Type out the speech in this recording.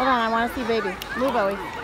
Hold on, I want to see baby. Move, Bowie.